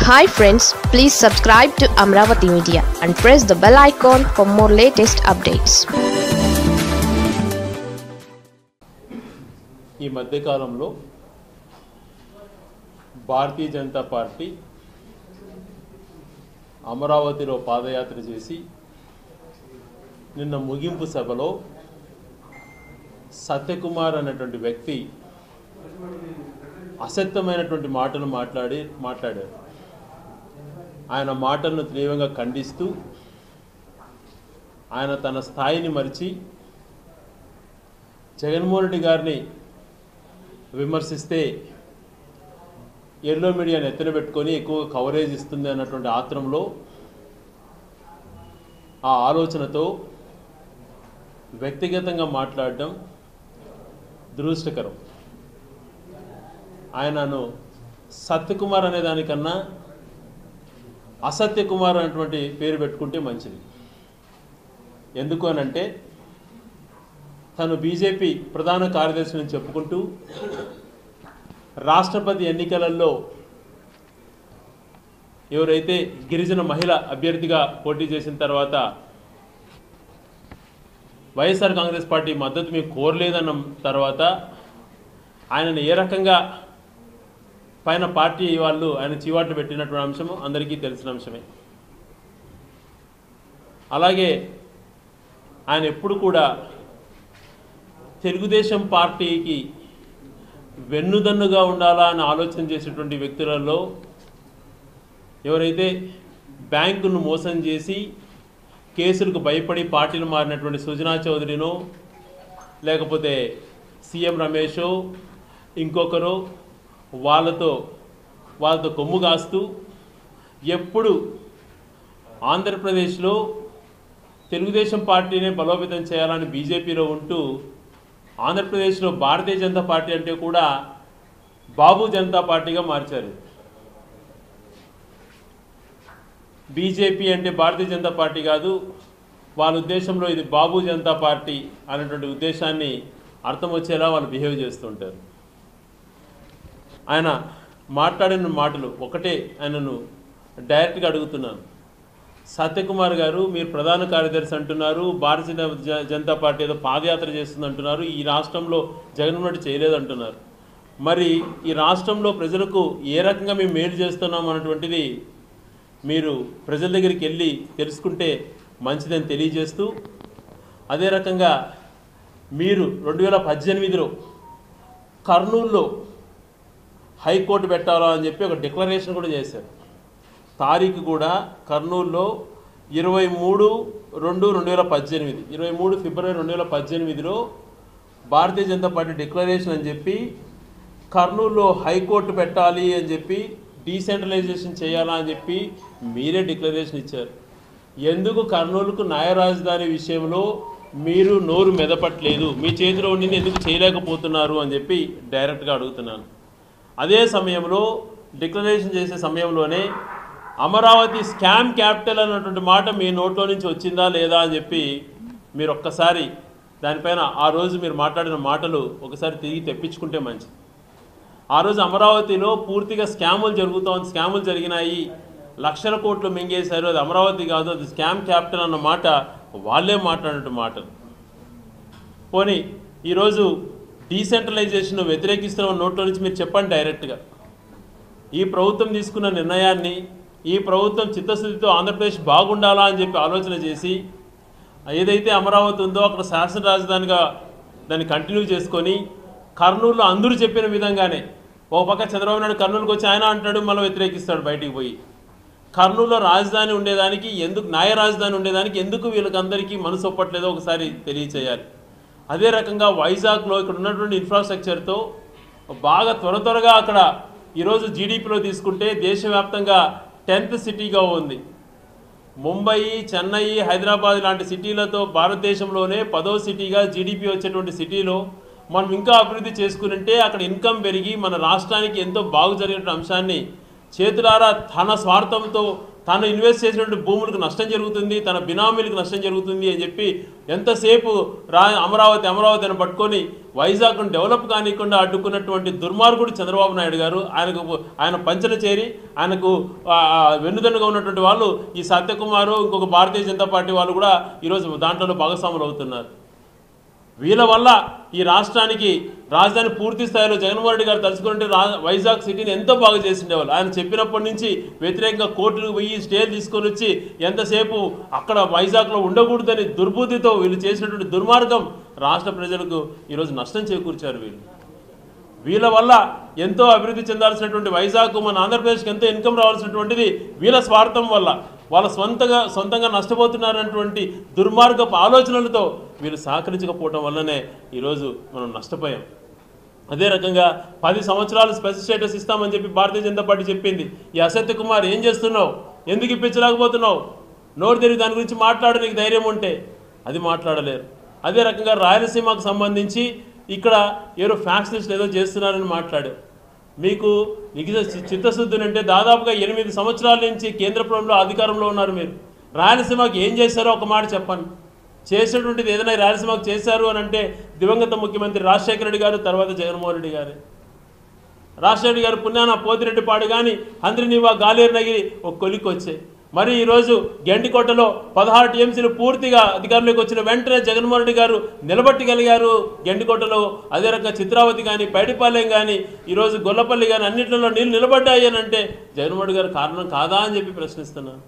Hi friends, please subscribe to Amaravathi Media and press the bell icon for more latest updates. ఈ మధ్య కాలంలో భారతీయ Janata party అమరావతిలో పాదయాత్ర చేసి నిన్న ముగింపు సభలో సత్యకుమార్ అనేటువంటి వ్యక్తి అసత్యమైనటువంటి మాటలు మాట్లాడారు. ఆయన మాటలను తీవ్రంగా ఖండిస్తూ ఆయన తన స్థాయిని మరిచి జగన్మోహన్ రెడ్డి గారిని విమర్శిస్తే ఎల్లో మీడియాను ఎత్తున పెట్టుకొని ఎక్కువ కవరేజ్ ఇస్తుంది అన్నటువంటి ఆత్రంలో ఆ ఆలోచనతో వ్యక్తిగతంగా మాట్లాడడం దురదృష్టకరం. ఆయనను సత్యకుమార్ అనే దానికన్నా అసత్యకుమార్ అనేటువంటి పేరు పెట్టుకుంటే మంచిది. ఎందుకు అనంటే తను బీజేపీ ప్రధాన కార్యదర్శిని చెప్పుకుంటూ రాష్ట్రపతి ఎన్నికలలో ఎవరైతే గిరిజన మహిళ అభ్యర్థిగా పోటీ చేసిన తర్వాత వైఎస్ఆర్ కాంగ్రెస్ పార్టీ మద్దతు మీకు కోరలేదన్న తర్వాత ఆయనను ఏ రకంగా పైన పార్టీ వాళ్ళు ఆయన చీవాట్లు పెట్టినటువంటి అంశము అందరికీ తెలిసిన అంశమే. అలాగే ఆయన ఎప్పుడు కూడా తెలుగుదేశం పార్టీకి వెన్నుదన్నుగా ఉండాలా అని ఆలోచన చేసేటువంటి వ్యక్తులలో ఎవరైతే బ్యాంకును మోసం చేసి కేసులకు భయపడి పార్టీలు మారినటువంటి సుజనా చౌదరినో లేకపోతే సీఎం రమేషో ఇంకొకరు వాళ్ళతో కొమ్ము కాస్తూ ఎప్పుడు ఆంధ్రప్రదేశ్లో తెలుగుదేశం పార్టీనే బలోపేతం చేయాలని బీజేపీలో ఉంటూ ఆంధ్రప్రదేశ్లో భారతీయ జనతా పార్టీ అంటే కూడా బాబు జనతా పార్టీగా మార్చారు. బీజేపీ అంటే భారతీయ జనతా పార్టీ కాదు, వాళ్ళ ఉద్దేశంలో ఇది బాబు జనతా పార్టీ అనేటువంటి ఉద్దేశాన్ని అర్థం వచ్చేలా వాళ్ళు బిహేవ్ చేస్తుంటారు. ఆయన మాట్లాడిన మాటలు ఒకటే ఆయనను డైరెక్ట్గా అడుగుతున్నాను. సత్యకుమార్ గారు, మీరు ప్రధాన కార్యదర్శి అంటున్నారు, భారతీయ జనతా పార్టీ ఏదో పాదయాత్ర చేస్తుంది అంటున్నారు, ఈ రాష్ట్రంలో జగన్మోహన్ రెడ్డి చేయలేదంటున్నారు. మరి ఈ రాష్ట్రంలో ప్రజలకు ఏ రకంగా మేము మేలు చేస్తున్నాం అన్నటువంటిది మీరు ప్రజల దగ్గరికి వెళ్ళి తెలుసుకుంటే మంచిదని తెలియజేస్తూ, అదే రకంగా మీరు 2018లో కర్నూలులో హైకోర్టు పెట్టాలా అని చెప్పి ఒక డిక్లరేషన్ కూడా చేశారు. తారీఖు కూడా కర్నూలులో 23 ఫిబ్రవరి 2018లో భారతీయ జనతా పార్టీ డిక్లరేషన్ అని చెప్పి కర్నూలులో హైకోర్టు పెట్టాలి అని చెప్పి డీసెంట్రలైజేషన్ చేయాలా అని చెప్పి మీరే డిక్లరేషన్ ఇచ్చారు. ఎందుకు కర్నూలుకు న్యాయ రాజధాని విషయంలో మీరు నోరు మెదపట్లేదు, మీ చేతిలో ఉండింది ఎందుకు చేయలేకపోతున్నారు అని చెప్పి డైరెక్ట్గా అడుగుతున్నాను. అదే సమయంలో డిక్లరేషన్ చేసే సమయంలోనే అమరావతి స్కామ్ క్యాపిటల్ అన్నటువంటి మాట మీ నోట్లో నుంచి వచ్చిందా లేదా అని చెప్పి మీరు ఒక్కసారి దానిపైన ఆ రోజు మీరు మాట్లాడిన మాటలు ఒకసారి తిరిగి తెప్పించుకుంటే మంచిది. ఆ రోజు అమరావతిలో పూర్తిగా స్కాములు జరిగినాయి, లక్షల కోట్లు మింగేశారు, అది అమరావతి కాదు అది స్కామ్ క్యాపిటల్ అన్న మాట వాళ్ళే మాట్లాడినట్టు మాటలు. పోనీ ఈరోజు డీసెంట్రలైజేషన్ వ్యతిరేకిస్తున్న నోట్లో నుంచి మీరు చెప్పండి డైరెక్ట్గా. ఈ ప్రభుత్వం తీసుకున్న నిర్ణయాన్ని, ఈ ప్రభుత్వం చిత్తశుద్ధితో ఆంధ్రప్రదేశ్ బాగుండాలా అని చెప్పి ఆలోచన చేసి ఏదైతే అమరావతి ఉందో అక్కడ శాసన రాజధానిగా దాన్ని కంటిన్యూ చేసుకొని కర్నూలులో అందరూ చెప్పిన విధంగానే ఒక పక్క చంద్రబాబు నాయుడు కర్నూలుకి వచ్చి ఆయన అంటాడు, మళ్ళీ వ్యతిరేకిస్తాడు బయటికి పోయి. కర్నూలులో రాజధాని ఉండేదానికి ఎందుకు, న్యాయ రాజధాని ఉండేదానికి ఎందుకు వీళ్ళకందరికీ మనసు ఒప్పట్లేదో ఒకసారి తెలియచేయాలి. అదే రకంగా వైజాగ్లో ఇక్కడ ఉన్నటువంటి ఇన్ఫ్రాస్ట్రక్చర్తో బాగా త్వరగా అక్కడ ఈరోజు జీడిపిలో తీసుకుంటే దేశవ్యాప్తంగా 10th సిటీగా ఉంది. ముంబై, చెన్నై, హైదరాబాద్ లాంటి సిటీలతో భారతదేశంలోనే 10వ సిటీగా జీడిపి వచ్చేటువంటి సిటీలో మనం ఇంకా అభివృద్ధి చేసుకుంటే అక్కడ ఇన్కమ్ పెరిగి మన రాష్ట్రానికి ఎంతో బాగు జరిగిన అంశాన్ని చేతులారా తన స్వార్థంతో తాను ఇన్వెస్ట్ చేసినటువంటి భూములకు నష్టం జరుగుతుంది, తన బినామీలకు నష్టం జరుగుతుంది అని చెప్పి ఎంతసేపు అమరావతి అని పట్టుకొని వైజాగ్ను డెవలప్ కానికుండా అడ్డుకున్నటువంటి దుర్మార్గుడు చంద్రబాబు నాయుడు గారు. ఆయన పంచన చేరి ఆయనకు వెన్నుదన్నుగా ఉన్నటువంటి వాళ్ళు ఈ సత్యకుమారు, ఇంకొక భారతీయ జనతా పార్టీ వాళ్ళు కూడా ఈరోజు దాంట్లో భాగస్వాములు అవుతున్నారు. వీళ్ళ వల్ల ఈ రాష్ట్రానికి రాజధాని పూర్తి స్థాయిలో జగన్మోహన్ రెడ్డి గారు తలుచుకుంటే వైజాగ్ సిటీని ఎంతో బాగా చేసిండేవాళ్ళు. ఆయన చెప్పినప్పటి నుంచి వ్యతిరేకంగా కోర్టులకు పోయి స్టేలు తీసుకొని వచ్చి ఎంతసేపు అక్కడ వైజాగ్లో ఉండకూడదని దుర్బుద్ధితో వీళ్ళు చేసినటువంటి దుర్మార్గం రాష్ట్ర ప్రజలకు ఈరోజు నష్టం చేకూర్చారు. వీళ్ళ వల్ల ఎంతో అభివృద్ధి చెందాల్సినటువంటి వైజాగ్, మన ఆంధ్రప్రదేశ్కి ఎంతో ఇన్కమ్ రావాల్సినటువంటిది వీళ్ళ స్వార్థం వల్ల, వాళ్ళ సొంతంగా నష్టపోతున్నారనేటువంటి దుర్మార్గపు ఆలోచనలతో వీళ్ళు సహకరించకపోవడం వల్లనే ఈరోజు మనం నష్టపోయాం. అదే రకంగా 10 సంవత్సరాలు స్పెషల్ స్టేటస్ ఇస్తామని చెప్పి భారతీయ జనతా పార్టీ చెప్పింది. ఈ సత్య కుమార్ ఏం చేస్తున్నావు, ఎందుకు ఇప్పించలేకపోతున్నావు, నోరు తెరిగి దాని గురించి మాట్లాడు, నీకు ధైర్యం ఉంటే. అది మాట్లాడలేరు. అదే రకంగా రాయలసీమకు సంబంధించి ఇక్కడ ఏదో ఫ్యాక్సిస్ట్ ఏదో చేస్తున్నారని మాట్లాడారు. మీకు చిత్తశుద్ధి అంటే దాదాపుగా 8 సంవత్సరాల నుంచి కేంద్ర ప్రభుత్వంలో అధికారంలో ఉన్నారు. మీరు రాయలసీమకు ఏం చేశారో ఒక మాట చెప్పండి. చేసినటువంటిది ఏదైనా రాయలసీమకు చేశారు అని అంటే దివంగత ముఖ్యమంత్రి రాజశేఖర రెడ్డి గారు, తర్వాత జగన్మోహన్ రెడ్డి గారు. రాజశేఖర రెడ్డి గారు పుణ్యాన పోతిరెడ్డిపాడు కానీ హంద్రినీవా గాలేరు నగిరి ఒక కొలికి వచ్చాయి. మరి ఈరోజు గండికోటలో 16 టీఎంసీలు పూర్తిగా అధికారంలోకి వచ్చిన వెంటనే జగన్మోహన్ రెడ్డి గారు నిలబెట్టగలిగారు గండికోటలో. అదే రకంగా చిత్రావతి కానీ, పైడిపాలెం కానీ, ఈరోజు గొల్లపల్లి కానీ అన్నింటిలో నీళ్ళు నిలబడ్డాయి అని అంటే జగన్మోహన్ రెడ్డి గారు కారణం కాదా అని చెప్పి ప్రశ్నిస్తున్నాను.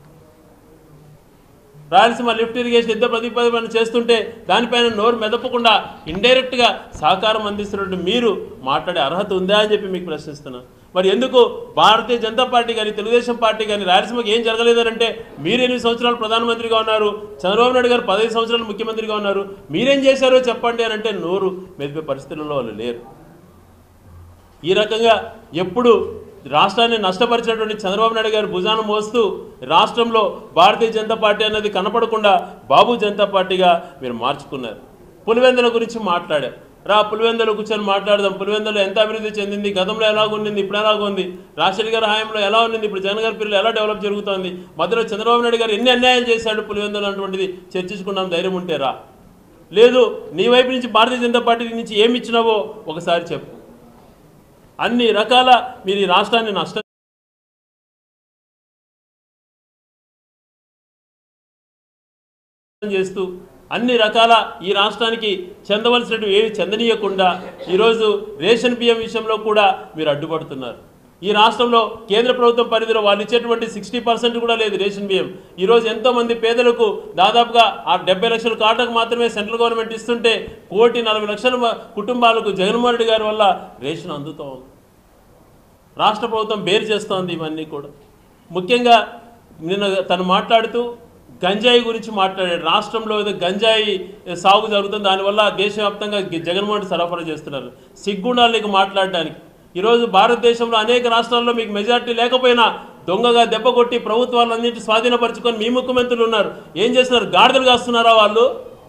రాయలసీమ లిఫ్ట్ ఇరిగేషన్ యుద్ధ ప్రతిపాదన చేస్తుంటే దానిపైన నోరు మెదపకుండా ఇండైరెక్ట్గా సహకారం అందిస్తున్నట్టు మీరు మాట్లాడే అర్హత ఉందా అని చెప్పి మీకు ప్రశ్నిస్తున్నాను. మరి ఎందుకు భారతీయ జనతా పార్టీ కానీ, తెలుగుదేశం పార్టీ కానీ రాయలసీమకి ఏం జరగలేదంటే మీరు 8 సంవత్సరాలు ప్రధానమంత్రిగా ఉన్నారు, చంద్రబాబు నాయుడు గారు 15 సంవత్సరాలు ముఖ్యమంత్రిగా ఉన్నారు, మీరేం చేశారో చెప్పండి అని అంటే నోరు మెదిపే పరిస్థితుల్లో వాళ్ళు లేరు. ఈ రకంగా ఎప్పుడు రాష్ట్రాన్ని నష్టపరిచినటువంటి చంద్రబాబు నాయుడు గారు భుజాన మోస్తూ రాష్ట్రంలో భారతీయ జనతా పార్టీ అనేది కనపడకుండా బాబు జనతా పార్టీగా మీరు మార్చుకున్నారు. పులివెందుల గురించి మాట్లాడారు. పులివెందులు కూర్చొని మాట్లాడదాం. పులివెందులు ఎంత అభివృద్ధి చెందింది, గతంలో ఎలాగుండింది, ఇప్పుడు ఎలాగుంది, రాజశేఖర్ గారి హయాంలో ఎలా ఉండింది, ఇప్పుడు జగన్ గారి పిల్లలు ఎలా డెవలప్ జరుగుతోంది, మధ్యలో చంద్రబాబు నాయుడు గారు ఎన్ని అన్యాయాలు చేశాడు పులివెందులు అటువంటిది చర్చించుకున్నాం. ధైర్యం ఉంటేరా? లేదు, నీ వైపు నుంచి భారతీయ జనతా పార్టీ నుంచి ఏమి ఇచ్చినావో ఒకసారి చెప్పు. అన్ని రకాల మీరు ఈ రాష్ట్రాన్ని నష్టం చేస్తూ అన్ని రకాల ఈ రాష్ట్రానికి చెందవలసినట్టు ఏవి చెందనీయకుండా ఈరోజు రేషన్ బియ్యం విషయంలో కూడా మీరు అడ్డుపడుతున్నారు. ఈ రాష్ట్రంలో కేంద్ర ప్రభుత్వం పరిధిలో వాళ్ళు ఇచ్చేటువంటి 60% కూడా లేదు రేషన్ బియ్యం. ఈరోజు ఎంతోమంది పేదలకు దాదాపుగా 70 లక్షల కార్డులకు మాత్రమే సెంట్రల్ గవర్నమెంట్ ఇస్తుంటే 1,40,00,000 కుటుంబాలకు జగన్మోహన్ రెడ్డి గారి వల్ల రేషన్ అందుతూ ఉంది. రాష్ట్ర ప్రభుత్వం బేరు చేస్తోంది ఇవన్నీ కూడా. ముఖ్యంగా నిన్న తను మాట్లాడుతూ గంజాయి గురించి మాట్లాడాడు. రాష్ట్రంలో ఏదో గంజాయి సాగు జరుగుతుంది, దానివల్ల దేశవ్యాప్తంగా జగన్మోహన్ రెడ్డి సరఫరా చేస్తున్నారు. సిగ్గుండాలకు మాట్లాడడానికి. ఈరోజు భారతదేశంలో అనేక రాష్ట్రాల్లో మీకు మెజార్టీ లేకపోయినా దొంగగా దెబ్బ కొట్టి ప్రభుత్వాలన్నింటి స్వాధీనపరుచుకొని మీ ముఖ్యమంత్రులు ఉన్నారు. ఏం చేస్తున్నారు? గాడిదలు కాస్తున్నారా వాళ్ళు?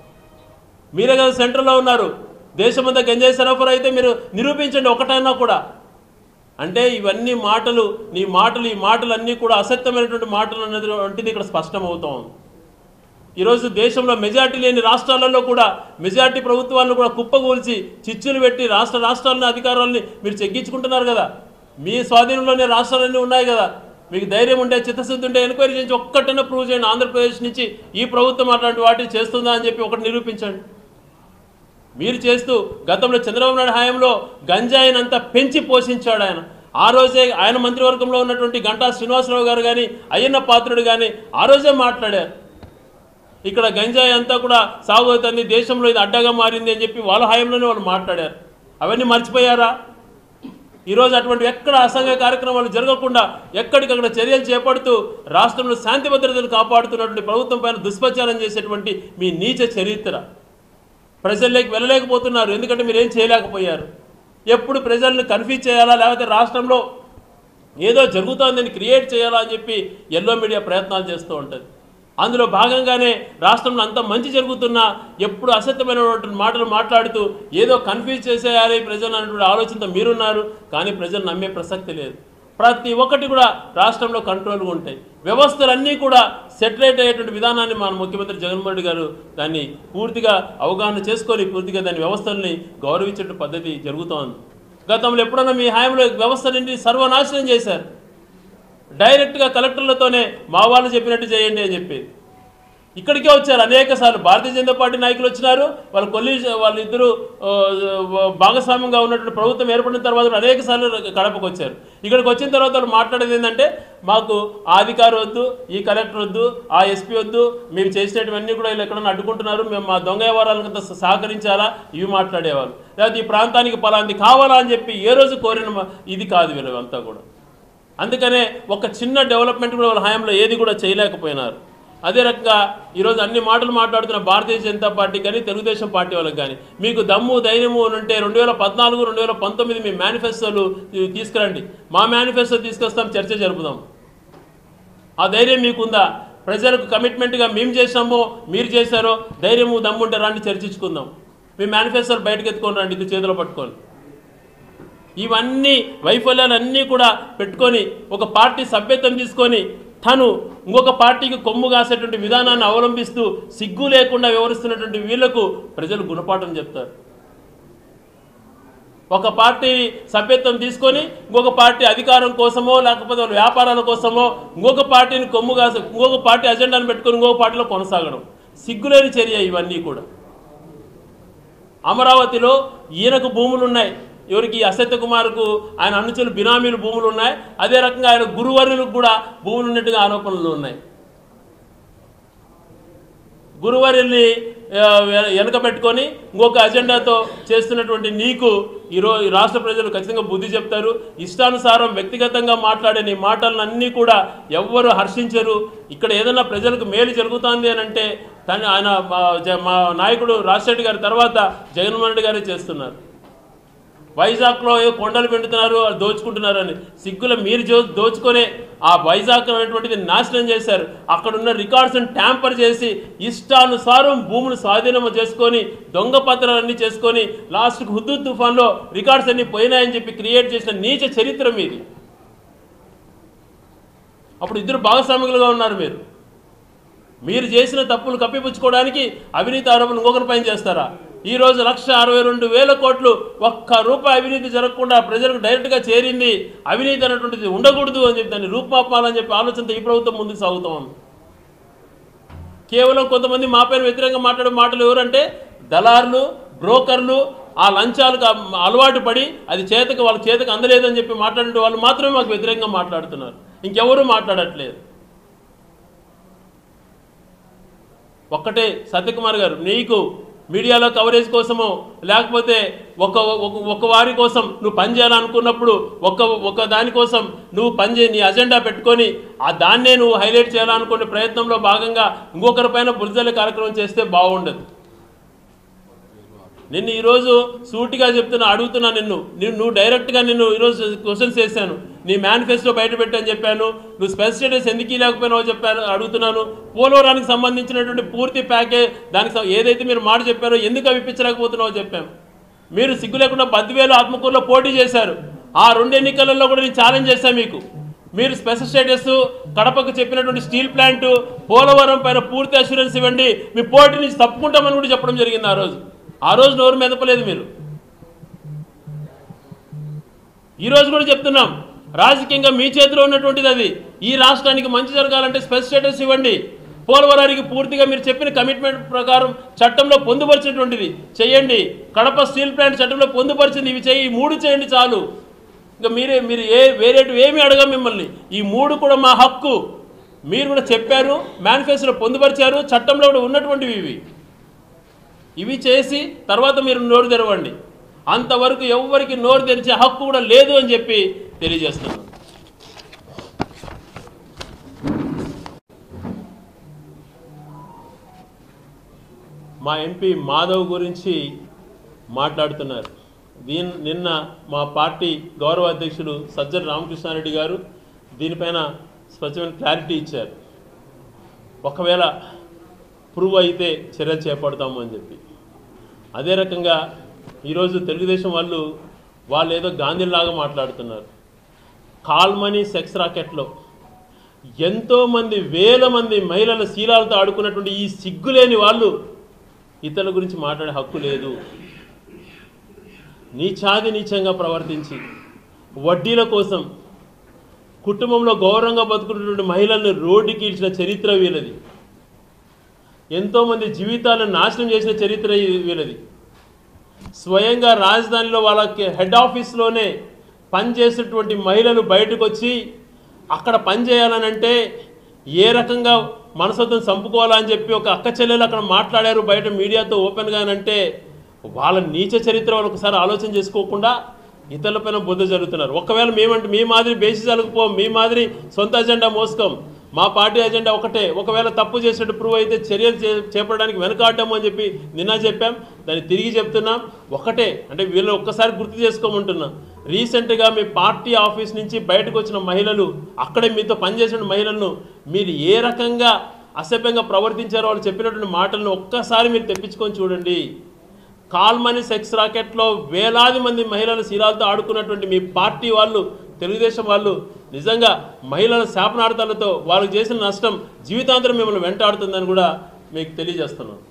మీరే కదా సెంట్రల్లో ఉన్నారు. దేశమంతా గంజాయి సరఫరా అయితే మీరు నిరూపించండి ఒకటైనా కూడా. అంటే ఇవన్నీ మాటలు, ఈ మాటలన్నీ కూడా అసత్యమైనటువంటి మాటలు అనేటువంటిది ఇక్కడ స్పష్టమవుతా ఉంది. ఈరోజు దేశంలో మెజార్టీ లేని రాష్ట్రాలలో కూడా మెజార్టీ ప్రభుత్వాలను కూడా కుప్పగూల్చి చిచ్చులు పెట్టి రాష్ట్రాలను అధికారాలని మీరు చెగ్గించుకుంటున్నారు కదా. మీ స్వాధీనంలోనే రాష్ట్రాలన్నీ ఉన్నాయి కదా. మీకు ధైర్యం ఉంటే, చిత్తశుద్ధి ఉంటే ఎంక్వైరీ చేయించి ఒక్కటైనా ప్రూవ్ చేయండి. ఆంధ్రప్రదేశ్ నుంచి ఈ ప్రభుత్వం అట్లాంటి వాటిని చేస్తుందా అని చెప్పి ఒకటి నిరూపించండి. మీరు చేస్తూ గతంలో చంద్రబాబు నాయుడు హయాంలో గంజాయినంతా పెంచి పోషించాడు ఆయన. ఆ రోజే ఆయన మంత్రివర్గంలో ఉన్నటువంటి గంటా శ్రీనివాసరావు గారు కానీ, అయ్యన్న పాత్రుడు కానీ ఆ రోజే మాట్లాడారు. ఇక్కడ గంజాయి అంతా కూడా సాగు అవుతుంది, దేశంలో ఇది అడ్డగా మారింది అని చెప్పి వాళ్ళ హయాంలోనే వాళ్ళు మాట్లాడారు. అవన్నీ మర్చిపోయారా? ఈరోజు అటువంటి ఎక్కడ అసంఘ కార్యక్రమాలు జరగకుండా ఎక్కడికక్కడ చర్యలు చేపడుతూ రాష్ట్రంలో శాంతి భద్రతలు కాపాడుతున్నటువంటి ప్రభుత్వం పైన దుష్ప్రచారం చేసేటువంటి మీ నీచ చరిత్ర ప్రజల్లోకి వెళ్ళలేకపోతున్నారు. ఎందుకంటే మీరు ఏం చేయలేకపోయారు. ఎప్పుడు ప్రజలను కన్ఫ్యూజ్ చేయాలా, లేకపోతే రాష్ట్రంలో ఏదో జరుగుతుందని క్రియేట్ చేయాలా అని చెప్పి ఎల్లో మీడియా ప్రయత్నాలు చేస్తూ ఉంటుంది. అందులో భాగంగానే రాష్ట్రంలో అంత మంచి జరుగుతున్నా ఎప్పుడు అసత్యమైనటువంటి మాటలు మాట్లాడుతూ ఏదో కన్ఫ్యూజ్ చేసేయాలి ప్రజలు అన్నటువంటి ఆలోచనతో మీరున్నారు. కానీ ప్రజలు నమ్మే ప్రసక్తి లేదు. ప్రతి ఒక్కటి కూడా రాష్ట్రంలో కంట్రోల్గా ఉంటాయి. వ్యవస్థలన్నీ కూడా సెటిలైట్ అయ్యేటువంటి విధానాన్ని మన ముఖ్యమంత్రి జగన్మోహన్ రెడ్డి గారు దాన్ని పూర్తిగా అవగాహన చేసుకొని పూర్తిగా దాని వ్యవస్థల్ని గౌరవించే పద్ధతి జరుగుతోంది. గతంలో ఎప్పుడన్నా మీ హయాంలో వ్యవస్థలన్నీ సర్వనాశనం చేశారు. డైరెక్ట్గా కలెక్టర్లతోనే మా వాళ్ళు చెప్పినట్టు చేయండి అని చెప్పేది. ఇక్కడికే వచ్చారు అనేక సార్లు. భారతీయ జనతా పార్టీ నాయకులు వచ్చినారు, వాళ్ళిద్దరూ భాగస్వామ్యంగా ఉన్నటువంటి ప్రభుత్వం ఏర్పడిన తర్వాత అనేక సార్లు కడపకు వచ్చారు. ఇక్కడికి వచ్చిన తర్వాత వాళ్ళు మాట్లాడేది ఏంటంటే మాకు ఆ అధికారి వద్దు, ఈ కలెక్టర్ వద్దు, ఆ ఎస్పీ వద్దు, మేము చేసినటువన్నీ కూడా వీళ్ళు ఎక్కడన్నా అడ్డుకుంటున్నారు, మేము మా దొంగ వ్యవహారాలకంతా సహకరించాలా, ఇవి మాట్లాడేవాళ్ళు. లేకపోతే ఈ ప్రాంతానికి పలాంటి కావాలా అని చెప్పి ఏ రోజు కోరిన ఇది కాదు వీళ్ళంతా కూడా. అందుకనే ఒక చిన్న డెవలప్మెంట్ కూడా వాళ్ళ హయాంలో ఏది కూడా చేయలేకపోయినారు. అదే రకంగా ఈరోజు అన్ని మాటలు మాట్లాడుతున్న భారతీయ జనతా పార్టీ కానీ తెలుగుదేశం పార్టీ వాళ్ళకి కానీ మీకు దమ్ము ధైర్యము ఉంటే 2014, 2019 మీ మేనిఫెస్టోలు తీసుకురండి, మా మేనిఫెస్టో తీసుకొస్తాం, చర్చ జరుపుదాం. ఆ ధైర్యం మీకుందా? ప్రజలకు కమిట్మెంట్గా మేము చేసామో మీరు చేశారో ధైర్యము దమ్ము ఉంటే రండి చర్చించుకుందాం. మీ మేనిఫెస్టోలు బయటకు ఎత్తుకొని రండి, ఇది చేతిలో పట్టుకొని. ఇవన్నీ వైఫల్యాలన్నీ కూడా పెట్టుకొని ఒక పార్టీ సభ్యత్వం తీసుకొని తను ఇంకొక పార్టీకి కొమ్ము కాసేటువంటి విధానాన్ని అవలంబిస్తూ సిగ్గు లేకుండా వ్యవహరిస్తున్నటువంటి వీళ్లకు ప్రజలు గుణపాఠం చెప్తారు. ఒక పార్టీ సభ్యత్వం తీసుకొని ఇంకొక పార్టీ అధికారం కోసమో లేకపోతే వ్యాపారాల కోసమో ఇంకొక పార్టీని కొమ్ము కాసే ఇంకొక పార్టీ అజెండాను పెట్టుకొని ఇంకొక పార్టీలో కొనసాగడం సిగ్గులేని చర్య ఇవన్నీ కూడా. అమరావతిలో ఈయనకు భూములు ఉన్నాయి, ఎవరికి సత్య కుమార్కు ఆయన అనుచరులు బినామీలు భూములు ఉన్నాయి. అదే రకంగా ఆయన గురువర్యులకు కూడా భూములు ఉన్నట్టుగా ఆరోపణలు ఉన్నాయి. గురువర్యుల్ని వెనకబెట్టుకొని ఇంకొక అజెండాతో చేస్తున్నటువంటి నీకు ఈరోజు రాష్ట్ర ప్రజలు ఖచ్చితంగా బుద్ధి చెప్తారు. ఇష్టానుసారం వ్యక్తిగతంగా మాట్లాడే నీ మాటలన్నీ కూడా ఎవ్వరు హర్షించరు. ఇక్కడ ఏదైనా ప్రజలకు మేలు జరుగుతుంది అని అంటే ఆయన మా నాయకుడు రాజశేఖర్ గారి తర్వాత జగన్మోహన్ రెడ్డి గారే చేస్తున్నారు. వైజాగ్లో కొండలు పెడుతున్నారు, దోచుకుంటున్నారని సిగ్గుల మీరు దోచుకొనే ఆ వైజాగ్ అనేటువంటిది నాశనం చేశారు. అక్కడున్న రికార్డ్స్ని ట్యాంపర్ చేసి ఇష్టానుసారం భూములు స్వాధీనం చేసుకొని దొంగ పత్రాలన్నీ చేసుకొని లాస్ట్కి హుద్దూద్ తుఫాన్లో రికార్డ్స్ అన్నీ పోయినాయని చెప్పి క్రియేట్ చేసిన నీచ చరిత్ర మీది. అప్పుడు ఇద్దరు భాగస్వామికులుగా ఉన్నారు. మీరు చేసిన తప్పులు కప్పిపుచ్చుకోవడానికి అవినీతి ఆరోపణలు ఇంకొకరి పైన చేస్తారా? ఈరోజు 1,62,000 కోట్లు ఒక్క రూపాయి అవినీతి జరగకుండా ప్రజలకు డైరెక్ట్గా చేరింది. అవినీతి అనేటువంటిది ఉండకూడదు అని చెప్పి దాన్ని రూపుమాపాలని చెప్పి ఆలోచనతో ఈ ప్రభుత్వం ముందుకు సాగుతాం. కేవలం కొంతమంది మా పైన వ్యతిరేకంగా మాట్లాడే మాటలు ఎవరంటే దళారులు, బ్రోకర్లు, ఆ లంచాలకు అలవాటు పడి అది వాళ్ళ చేతకు అందలేదని చెప్పి మాట్లాడే వాళ్ళు మాత్రమే మాకు వ్యతిరేకంగా మాట్లాడుతున్నారు, ఇంకెవరూ మాట్లాడట్లేదు. ఒక్కటే సత్యకుమార్ గారు, నీకు మీడియాలో కవరేజ్ కోసమో లేకపోతే ఒక వారి కోసం నువ్వు పనిచేయాలనుకున్నప్పుడు ఒక దానికోసం నువ్వు నీ అజెండా పెట్టుకొని దాన్నే నువ్వు హైలైట్ చేయాలనుకునే ప్రయత్నంలో భాగంగా ఇంకొకరిపైన బురదలే కార్యక్రమం చేస్తే బాగుండదు. నిన్ను ఈరోజు సూటిగా అడుగుతున్నా నువ్వు డైరెక్ట్గా ఈరోజు క్వశ్చన్స్ చేశాను. నీ మేనిఫెస్టో బయట పెట్టని చెప్పాను, నువ్వు స్పెషల్ స్టేటస్ ఎందుకు లేకపోయినావో అడుగుతున్నాను. పోలవరానికి సంబంధించినటువంటి పూర్తి ప్యాకేజ్ దానికి ఏదైతే మీరు మాట చెప్పారో ఎందుకు అవి ఇప్పించలేకపోతున్నావో చెప్పాము. మీరు సిగ్గు లేకుండా బద్వేలు ఆత్మకూరులో పోటీ చేశారు. ఆ 2 ఎన్నికలలో కూడా నేను ఛాలెంజ్ చేశాను మీకు. మీరు స్పెషల్ స్టేటస్, కడపకు చెప్పినటువంటి స్టీల్ ప్లాంట్, పోలవరం పైన పూర్తి అష్యూరెన్స్ ఇవ్వండి, మీ పోటీ నుంచి తప్పుకుంటామని కూడా చెప్పడం జరిగింది. ఆ రోజు నోరు మెదపలేదు మీరు. ఈరోజు కూడా చెప్తున్నాం, రాజకీయంగా మీ చేతిలో ఉన్నటువంటిది అది. ఈ రాష్ట్రానికి మంచి జరగాలంటే స్పెషల్ స్టేటస్ ఇవ్వండి. పోలవరానికి పూర్తిగా మీరు చెప్పిన కమిట్మెంట్ ప్రకారం చట్టంలో పొందుపరిచినటువంటిది చేయండి. కడప స్టీల్ ప్లాంట్ చట్టంలో పొందుపరిచింది, ఇవి చేయి, 3 చేయండి చాలు. ఇంకా మీరు వేరేటు ఏమీ అడగ మిమ్మల్ని. ఈ 3 కూడా మా హక్కు. మీరు కూడా చెప్పారు, మేనిఫెస్టోలో పొందుపరిచారు, చట్టంలో కూడా ఉన్నటువంటివి ఇవి చేసి తర్వాత మీరు నోరు తెరవండి. అంతవరకు ఎవరికి నోరు తెరిచే హక్కు కూడా లేదు అని చెప్పి తెలియజేస్తున్నాను. మా ఎంపీ మాధవ్ గురించి మాట్లాడుతున్నారు. నిన్న మా పార్టీ గౌరవ అధ్యక్షులు సజ్జల రామకృష్ణారెడ్డి గారు దీనిపైన స్పష్టమైన క్లారిటీ ఇచ్చారు. ఒకవేళ ప్రూవ్ అయితే చర్యలు చేపడతాము అని చెప్పి. అదే రకంగా ఈరోజు తెలుగుదేశం వాళ్ళు ఏదో గాంధీలాగా మాట్లాడుతున్నారు. కాల్మనీ సెక్స్ రాకెట్లో ఎంతోమంది వేల మంది మహిళల శీలాలతో ఆడుకున్నటువంటి ఈ సిగ్గులేని వాళ్ళు ఇతరుల గురించి మాట్లాడే హక్కు లేదు. నీచంగా ప్రవర్తించి వడ్డీల కోసం కుటుంబంలో గౌరవంగా బతుకున్నటువంటి మహిళలను రోడ్డుకి ఇచ్చిన చరిత్ర వీళ్ళది. ఎంతోమంది జీవితాలను నాశనం చేసిన చరిత్ర వీళ్ళది. స్వయంగా రాజధానిలో వాళ్ళకి హెడ్ ఆఫీస్లోనే పనిచేసేటువంటి మహిళలు బయటకు వచ్చి అక్కడ పని చేయాలనంటే ఏ రకంగా మనసత్వం చంపుకోవాలని చెప్పి ఒక అక్క చెల్లెలు అక్కడ మాట్లాడారు బయట మీడియాతో ఓపెన్గానంటే వాళ్ళ నీచ చరిత్ర వాళ్ళు ఒకసారి ఆలోచన చేసుకోకుండా ఇతరులపైన బుద్ధ జరుగుతున్నారు. ఒకవేళ మీ మాదిరి బేసిస్ అలుగుపోం, మీ మాదిరి సొంత అజెండా మోసుకోం, మా పార్టీ అజెండా ఒకటే. ఒకవేళ తప్పు చేసినట్టు ప్రూవ్ అయితే చర్యలు చేపట్టడానికి వెనకాడము అని చెప్పి నిన్న చెప్పాం, దాన్ని తిరిగి చెప్తున్నాం. ఒకటే అంటే వీళ్ళు ఒక్కసారి గుర్తు చేసుకోమంటున్నాం. రీసెంట్గా మీ పార్టీ ఆఫీస్ నుంచి బయటకు వచ్చిన మహిళలు, అక్కడే మీతో పనిచేసిన మహిళలను మీరు ఏ రకంగా అసభ్యంగా ప్రవర్తించారో వాళ్ళు చెప్పినటువంటి మాటలను ఒక్కసారి మీరు తెప్పించుకొని చూడండి. కాల్మనీ సెక్స్ రాకెట్లో వేలాది మంది మహిళల శీలాలతో ఆడుకున్నటువంటి మీ పార్టీ వాళ్ళు, తెలుగుదేశం వాళ్ళు నిజంగా మహిళల శాపనార్థాలతో వాళ్ళకి చేసిన నష్టం జీవితాంతరం మిమ్మల్ని వెంటాడుతుందని కూడా మీకు తెలియజేస్తున్నాను.